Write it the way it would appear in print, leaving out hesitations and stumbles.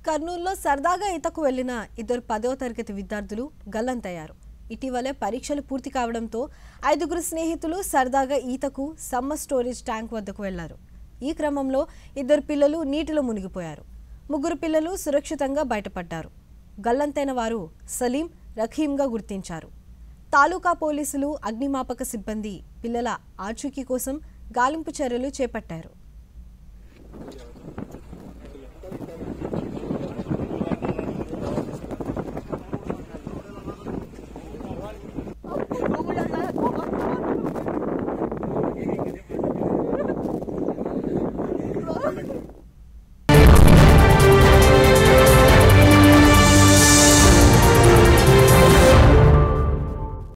కర్నూలులో సరదాగా ఈతకు వెళ్లిన ఇద్దరు 10వ తరగతి విద్యార్థులు గల్లంతయ్యారు. ఇటీవలే పరీక్షలు పూర్తి కావడంతో 5గురు స్నేహితులు సరదాగా ఈతకు సమ్మర్ స్టోరేజ్ ట్యాంక్ వద్దకు వెళ్లారు. ఈ క్రమంలో ఇద్దరు పిల్లలు నీటిలో మునిగిపోయారు. 3 పిల్లలు సురక్షితంగా బయటపడ్డారు. గల్లంతైన వారు సలీం, రహీంగా గుర్తించారు. తాలూకా పోలీసులు, అగ్నిమాపక సిబ్బంది పిల్లల ఆచూకీ కోసం గాలింపు చర్యలు చేపట్టారు.